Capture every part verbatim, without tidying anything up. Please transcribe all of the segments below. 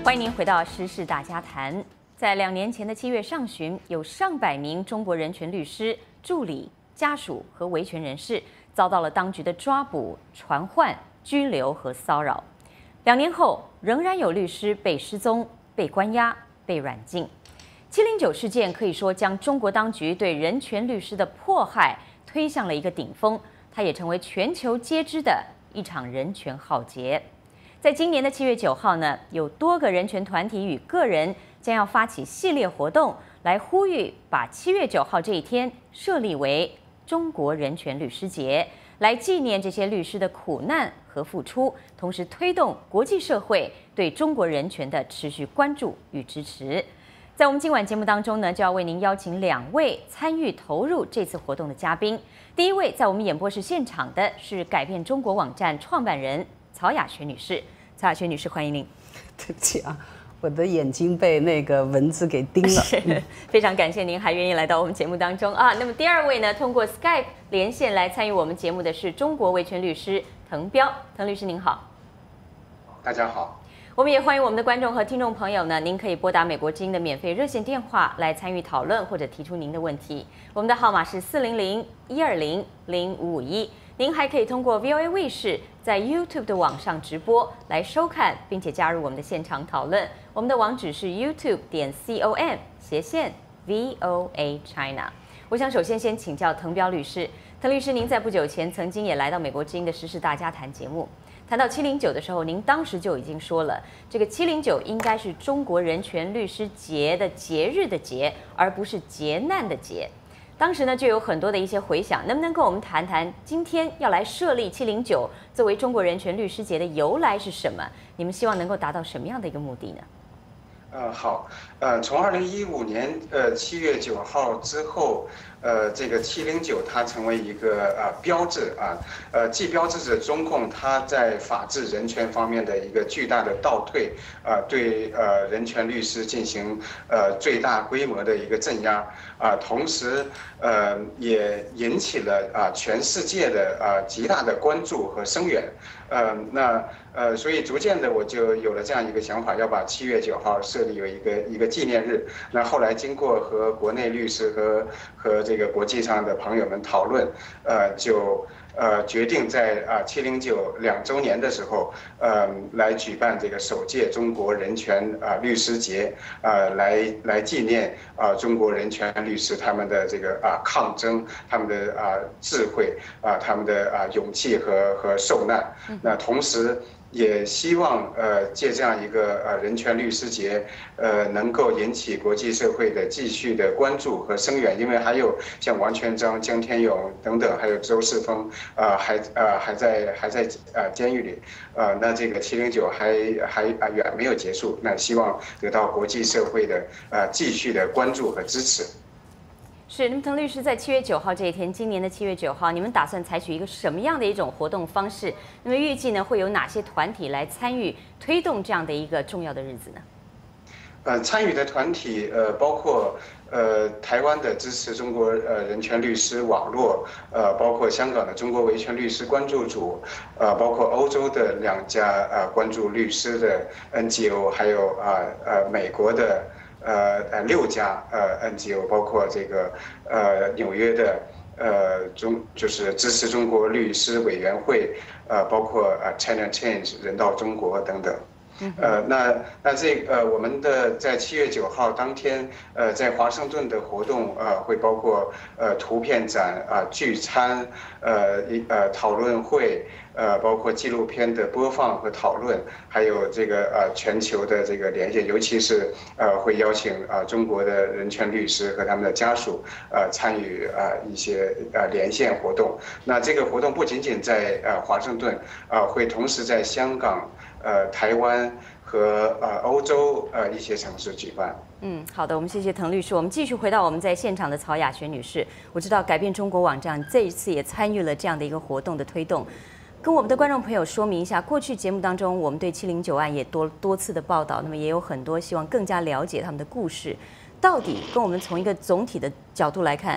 欢迎您回到《时事大家谈》。在两年前的七月上旬，有上百名中国人权律师、助理、家属和维权人士遭到了当局的抓捕、传唤、拘留和骚扰。两年后，仍然有律师被失踪、被关押、被软禁。七零九事件可以说将中国当局对人权律师的迫害推向了一个顶峰，它也成为全球皆知的一场人权浩劫。在今年的七月九号呢，有多个人权团体与个人将要发起系列活动，来呼吁把七月九号这一天设立为中国人权律师节，来纪念这些律师的苦难和付出，同时推动国际社会对中国人权的持续关注与支持。在我们今晚节目当中呢，就要为您邀请两位参与投入这次活动的嘉宾。第一位在我们演播室现场的是改变中国网站创办人曹雅雪女士。曹雅雪女士，欢迎您。 对不起啊，我的眼睛被那个蚊子给叮了。 是，非常感谢您还愿意来到我们节目当中啊。那么第二位呢，通过 Skype 连线来参与我们节目的是中国维权律师滕彪。滕律师您好。 大家好。 我们也欢迎我们的观众和听众朋友呢，您可以拨打美国之音的免费热线电话来参与讨论或者提出您的问题。我们的号码是四零零一二零零五五一。您还可以通过 V O A 卫视在 YouTube 的网上直播来收看，并且加入我们的现场讨论。我们的网址是 YouTube 点 com 斜线 V O A China。我想首先先请教滕彪律师，滕律师，您在不久前曾经也来到美国之音的时事大家谈节目。谈到七零九的时候，您当时就已经说了，这个七零九应该是中国人权律师节的节日的节，而不是劫难的劫。当时呢，就有很多的一些回响，能不能跟我们谈谈今天要来设立七零九作为中国人权律师节的由来是什么？你们希望能够达到什么样的一个目的呢？ 呃，好，呃，从二零一五年呃七月九号之后，呃，这个七零九它成为一个呃标志啊，呃，既标志着中共它在法治人权方面的一个巨大的倒退，啊、呃，对呃人权律师进行呃最大规模的一个镇压，啊、呃，同时呃也引起了啊、呃、全世界的啊、呃、极大的关注和声援，呃，那呃，所以逐渐的我就有了这样一个想法，要把七月九号设立为一个一个纪念日。那后来经过和国内律师和和这个国际上的朋友们讨论，呃，就呃决定在啊七零九两周年的时候，呃，来举办这个首届中国人权啊律师节，啊，来来纪念啊中国人权律师他们的这个啊抗争，他们的啊智慧啊，他们的啊勇气和和受难。那同时也希望呃借这样一个呃人权律师节，呃能够引起国际社会的继续的关注和声援，因为还有像王全璋、江天勇等等，还有周世峰，呃还呃还在还在呃监狱里，呃那这个七零九还还啊远没有结束，那希望得到国际社会的呃继续的关注和支持。 是，那么滕律师在七月九号这一天，今年的七月九号，你们打算采取一个什么样的一种活动方式？那么预计呢，会有哪些团体来参与推动这样的一个重要的日子呢？ 呃，参与的团体呃包括呃台湾的支持中国呃人权律师网络，呃包括香港的中国维权律师关注组，呃包括欧洲的两家呃关注律师的 N G O， 还有啊 呃, 呃美国的。呃呃六家呃 N G O， 包括这个呃纽约的呃中就是支持中国律师委员会，呃包括呃 China Change 人道中国等等。呃，那那这个呃，我们的在七月九号当天，呃，在华盛顿的活动，呃，会包括呃图片展啊、呃、聚餐，呃一呃讨论会，呃，包括纪录片的播放和讨论，还有这个呃全球的这个连线，尤其是呃会邀请啊、呃、中国的人权律师和他们的家属呃参与啊、呃、一些呃连线活动。那这个活动不仅仅在呃华盛顿，啊、呃，会同时在香港。呃，台湾和呃欧洲呃一些城市举办。 嗯，好的，我们谢谢滕律师。我们继续回到我们在现场的曹雅雪女士。我知道改变中国网站这一次也参与了这样的一个活动的推动，跟我们的观众朋友说明一下，过去节目当中我们对七零九案也多多次的报道，那么也有很多希望更加了解他们的故事，到底跟我们从一个总体的角度来看，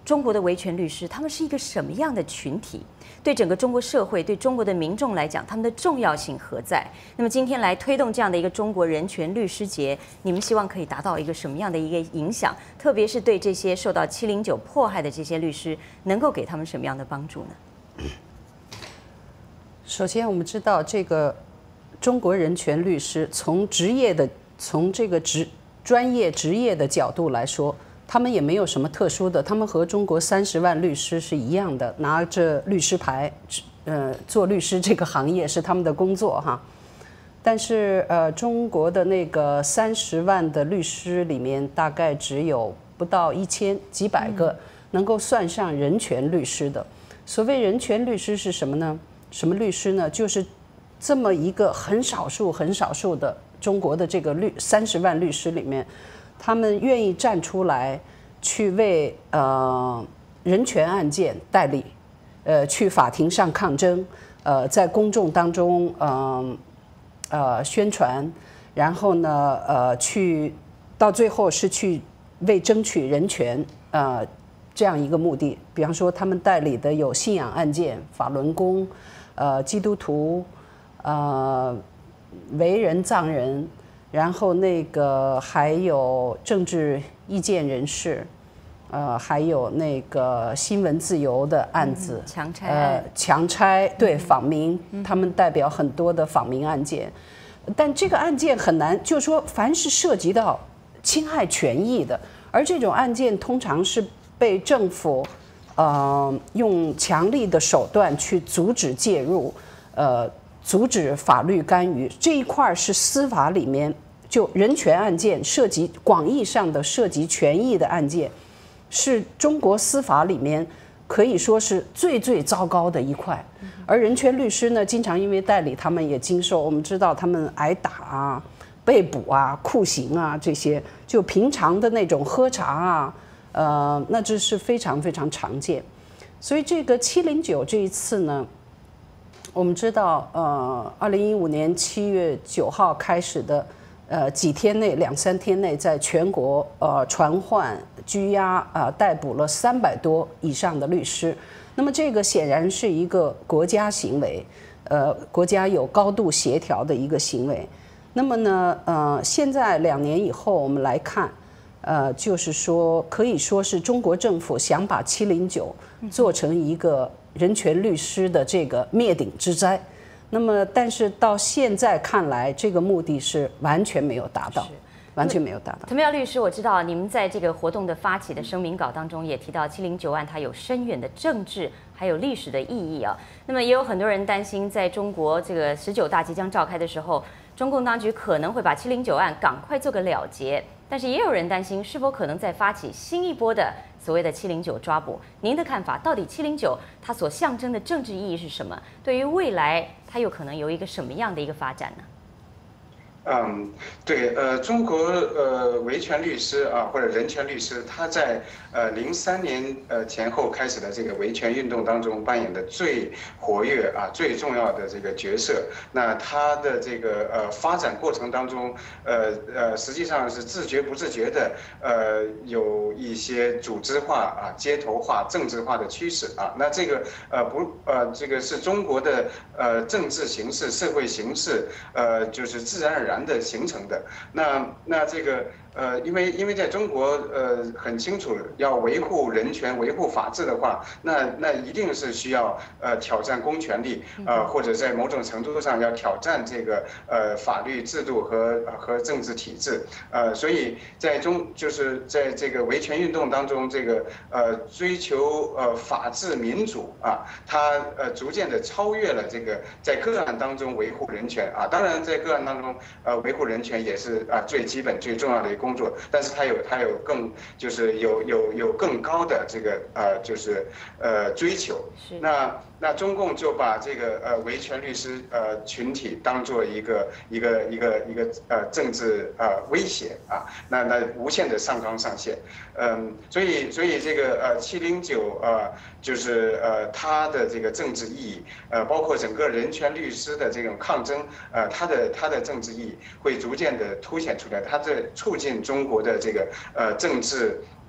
中国的维权律师他们是一个什么样的群体？对整个中国社会、对中国的民众来讲，他们的重要性何在？那么今天来推动这样的一个中国人权律师节，你们希望可以达到一个什么样的一个影响？特别是对这些受到七零九迫害的这些律师，能够给他们什么样的帮助呢？ 首先，我们知道这个中国人权律师从职业的、从这个职专业职业的角度来说，他们也没有什么特殊的，他们和中国三十万律师是一样的，拿着律师牌，呃，做律师这个行业是他们的工作哈。但是呃，中国的那个三十万的律师里面，大概只有不到一千几百个能够算上人权律师的。所谓人权律师是什么呢？什么律师呢？就是这么一个很少数、很少数的中国的这个律三十万律师里面。他们愿意站出来，去为呃人权案件代理，呃去法庭上抗争，呃在公众当中嗯 呃, 呃宣传，然后呢呃去到最后是去为争取人权呃这样一个目的。比方说他们代理的有信仰案件、法轮功、呃基督徒、呃为人藏人。然后那个还有政治意见人士，呃，还有那个新闻自由的案子， 强拆呃，强拆对访民，他们代表很多的访民案件，但这个案件很难，就是说凡是涉及到侵害权益的，而这种案件通常是被政府呃用强力的手段去阻止介入，呃。阻止法律干预这一块是司法里面就人权案件涉及广义上的涉及权益的案件，是中国司法里面可以说是最最糟糕的一块。而人权律师呢，经常因为代理，他们也经受我们知道他们挨打啊、被捕啊、酷刑啊这些，就平常的那种喝茶啊，呃，那这是非常非常常见。所以这个七零九这一次呢。我们知道，呃，二零一五年七月九号开始的，呃，几天内两三天内，在全国呃传唤、拘押啊、呃、逮捕了三百多以上的律师。那么这个显然是一个国家行为，呃，国家有高度协调的一个行为。那么呢，呃，现在两年以后我们来看，呃，就是说可以说是中国政府想把七零九做成一个。人权律师的这个灭顶之灾，那么但是到现在看来，这个目的是完全没有达到，完全没有达到。 滕妙律师，我知道你们在这个活动的发起的声明稿当中也提到七零九案它有深远的政治还有历史的意义啊。那么也有很多人担心，在中国这个十九大即将召开的时候，中共当局可能会把七零九案赶快做个了结，但是也有人担心是否可能再发起新一波的所谓的七零九抓捕。您的看法，到底七零九它所象征的政治意义是什么？对于未来，它有可能有一个什么样的一个发展呢？ 嗯，对，呃，中国呃维权律师啊，或者人权律师，他在呃零三年呃前后开始的这个维权运动当中扮演的最活跃啊、最重要的这个角色。那他的这个呃发展过程当中，呃呃，实际上是自觉不自觉的，呃，有一些组织化啊、街头化、政治化的趋势啊。那这个呃不呃这个是中国的呃政治形势、社会形势，呃，就是自然而然的形成的。那那这个呃，因为因为在中国呃很清楚，要维护人权、维护法治的话，那那一定是需要呃挑战公权力，呃或者在某种程度上要挑战这个呃法律制度和和政治体制。呃，所以在中就是在这个维权运动当中，这个呃追求呃法治民主啊，它呃逐渐的超越了这个在个案当中维护人权啊。当然在个案当中。呃，维护人权也是啊最基本、最重要的一个工作，但是它有它有更就是有有有更高的这个呃就是呃追求。那那中共就把这个呃维权律师呃群体当做一个一个一个一个呃政治呃威胁啊，那那无限的上纲上线，嗯，所以所以这个呃七零九呃就是呃它的这个政治意义，呃包括整个人权律师的这种抗争，呃它的它的政治意义会逐渐的凸显出来，它在促进中国的这个呃政治。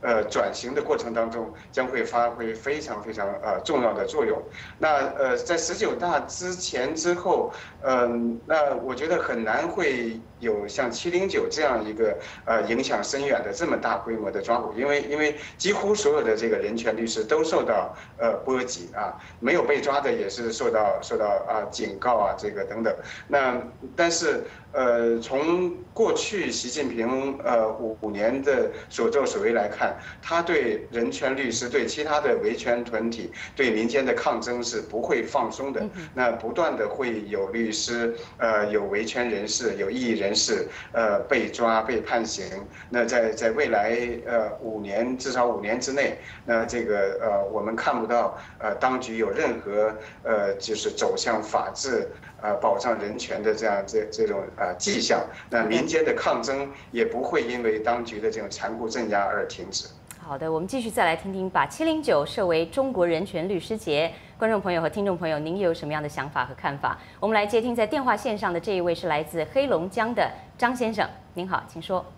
呃转型的过程当中将会发挥非常非常呃重要的作用。那呃在十九大之前之后，嗯、呃，那我觉得很难会有像七零九这样一个呃影响深远的这么大规模的抓捕，因为因为几乎所有的这个人权律师都受到呃波及啊，没有被抓的也是受到受到啊警告啊这个等等。那但是呃从过去习近平呃五五年的所作所为来看，他对人权律师、对其他的维权团体、对民间的抗争是不会放松的。那不断的会有律师、呃有维权人士、有异议人士呃被抓、被判刑。那在在未来呃五年至少五年之内，那这个呃我们看不到呃当局有任何呃就是走向法治、呃保障人权的这样这这种呃迹象。那民间的抗争也不会因为当局的这种残酷镇压而停止。 好的，我们继续再来听听，把七零九设为中国人权律师节，观众朋友和听众朋友，您有什么样的想法和看法？我们来接听在电话线上的这一位是来自黑龙江的张先生，您好，请说。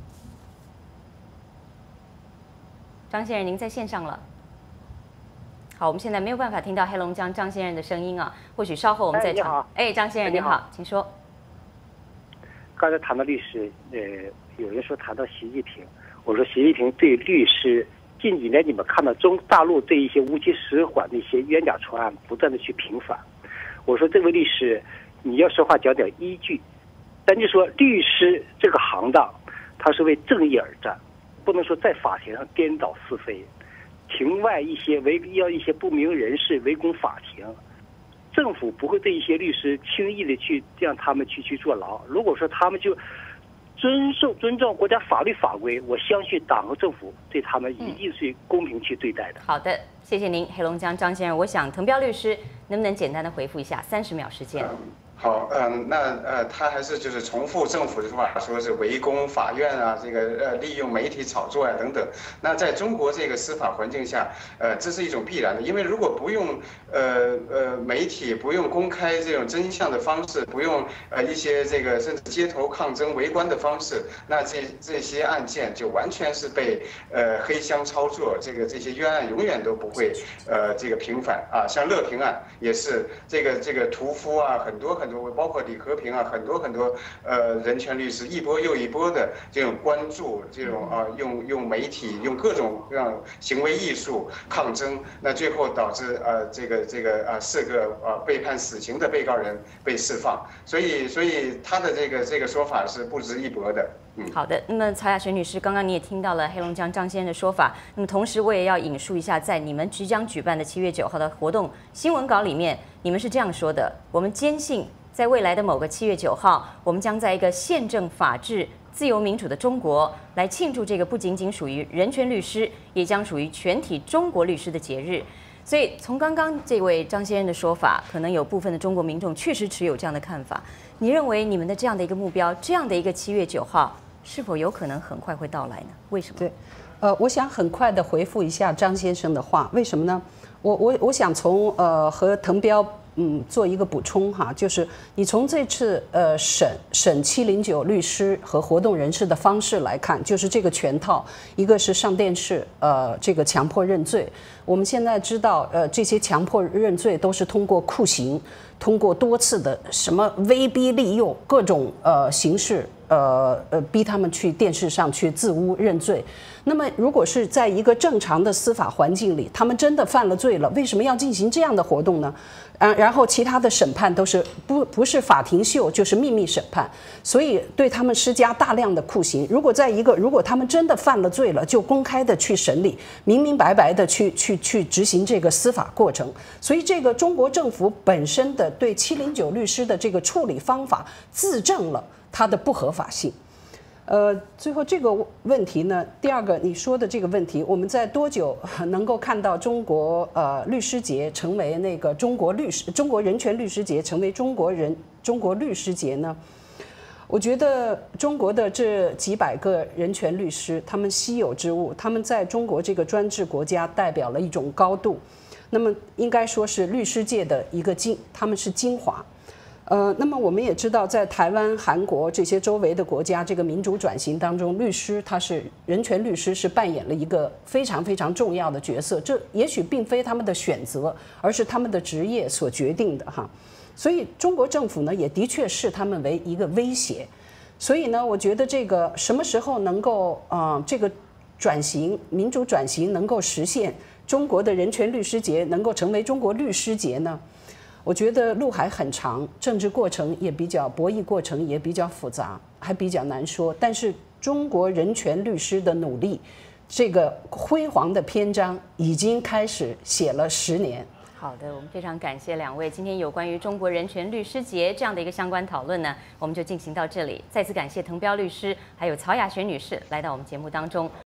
张先生，您在线上了。好，我们现在没有办法听到黑龙江张先生的声音啊，或许稍后我们再尝。哎，张先生您好，请说。 刚才谈到律师，呃，有人说谈到习近平。我说，习近平对律师近几年你们看到中大陆对一些无期使馆的一些冤假错案不断的去平反。我说，这位律师，你要说话讲点依据。咱就说律师这个行当，他是为正义而战，不能说在法庭上颠倒是非。庭外一些围要一些不明人士围攻法庭，政府不会对一些律师轻易的去让他们去去坐牢。如果说他们就遵守尊重国家法律法规，我相信党和政府对他们一定是公平去对待的。 嗯、好的，谢谢您，黑龙江张先生。我想滕彪律师能不能简单的回复一下？三十秒时间。 好，嗯，那呃，他还是就是重复政府的说法，说是围攻法院啊，这个呃利用媒体炒作啊等等。那在中国这个司法环境下，呃，这是一种必然的，因为如果不用呃呃媒体，不用公开这种真相的方式，不用呃一些这个甚至街头抗争围观的方式，那这这些案件就完全是被呃黑箱操作，这个这些冤案永远都不会呃这个平反啊。像乐平案也是这个这个屠夫啊，很多很多。包括李和平啊，很多很多呃人权律师一波又一波的这种关注，这种啊用用媒体用各种各样行为艺术抗争，那最后导致呃这个这个啊四个呃被判死刑的被告人被释放，所以所以他的这个这个说法是不值一驳的。嗯， 好的。那么曹雅璇女士，刚刚你也听到了黑龙江张先生的说法，那么同时我也要引述一下，在你们即将举办的七月九号的活动新闻稿里面，你们是这样说的：我们坚信，在未来的某个七月九号，我们将在一个宪政、法治、自由民主的中国来庆祝这个不仅仅属于人权律师，也将属于全体中国律师的节日。所以，从刚刚这位张先生的说法，可能有部分的中国民众确实持有这样的看法。你认为你们的这样的一个目标，这样的一个七月九号，是否有可能很快会到来呢？为什么？ 对，呃，我想很快的回复一下张先生的话，为什么呢？我我我想从呃和滕彪。嗯，做一个补充哈，就是你从这次呃审审七零九律师和活动人士的方式来看，就是这个全套，一个是上电视，呃，这个强迫认罪。我们现在知道，呃，这些强迫认罪都是通过酷刑，通过多次的什么威逼利诱各种呃形式，呃呃逼他们去电视上去自污认罪。那么，如果是在一个正常的司法环境里，他们真的犯了罪了，为什么要进行这样的活动呢？啊，然后其他的审判都是不不是法庭秀，就是秘密审判，所以对他们施加大量的酷刑。如果在一个如果他们真的犯了罪了，就公开的去审理，明明白白的去去去执行这个司法过程。所以这个中国政府本身的对七零九律师的这个处理方法，自证了它的不合法性。呃，最后这个问题呢，第二个你说的这个问题，我们在多久能够看到中国呃律师节成为那个中国律师中国人权律师节成为中国人中国律师节呢？我觉得中国的这几百个人权律师，他们稀有之物，他们在中国这个专制国家代表了一种高度，那么应该说是律师界的一个精，他们是精华。 呃，那么我们也知道，在台湾、韩国这些周围的国家，这个民主转型当中，律师他是人权律师是扮演了一个非常非常重要的角色。这也许并非他们的选择，而是他们的职业所决定的哈。所以中国政府呢，也的确视他们为一个威胁。所以呢，我觉得这个什么时候能够啊、呃，这个转型民主转型能够实现，中国的人权律师节能够成为中国律师节呢？我觉得路还很长，政治过程也比较博弈，过程也比较复杂，还比较难说。但是中国人权律师的努力，这个辉煌的篇章已经开始写了十年。 好的，我们非常感谢两位。今天有关于中国人权律师节这样的一个相关讨论呢，我们就进行到这里。再次感谢滕彪律师还有曹雅璇女士来到我们节目当中。